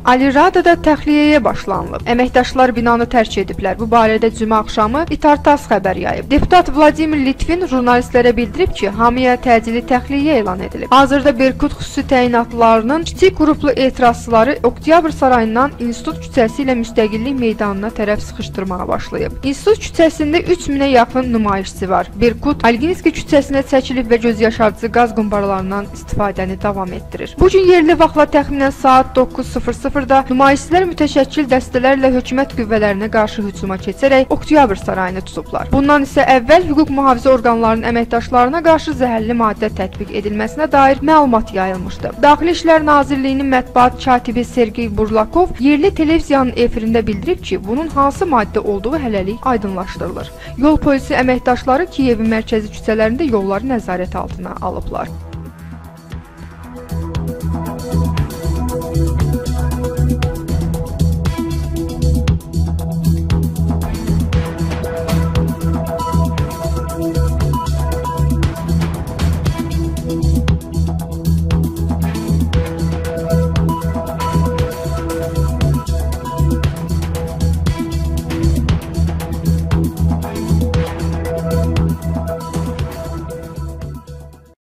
Aliradoda təxliyəyə başlanılıb. Əməkdaşlar binanı tərk ediblər. Bu barədə cümə axşamı İTAR-TASS xəbər yayıb. Deputat Vladimir Litvin jurnalistlərə bildirib ki, hamıya təcili təxliyə elan edilib. Hazırda Berkut xüsusi təyinatlılarının kiçik qruplu etirazçıları Oktyabr sarayından İnstitut küçəsi ilə Müstəqillik meydanına tərəf sıxışdırmağa başlayıb. İnstitut küçəsində 3000-ə yaxın nümayişçi var. Berkut Alginski küçəsinə çəkilib və göz yaşardıcı qaz qumbarlarından istifadəni davam etdirir. Bu gün yerli vaxtla təxminən saat 9:00-da nümayişçilər mütəşəkkil dəstələrlə hökumət qüvvələrinə qarşı hücuma keçərək Oktyabr sarayını tutublar. Bundan isə əvvəl hüquq mühafizə orqanlarının əməkdaşlarına qarşı zəhərli maddə tətbiq edilməsinə dair məlumat yayılmışdı. Daxili İşlər Nazirliyinin mətbuat katibi Sergey Burlakov yerli televiziyanın efirində bildirib ki, bunun hansı maddə olduğu hələlik aydınlaşdırılır. Yol polisi əməkdaşları Kiyevin mərkəzi küçələrində yolları nəzarət altına alıblar.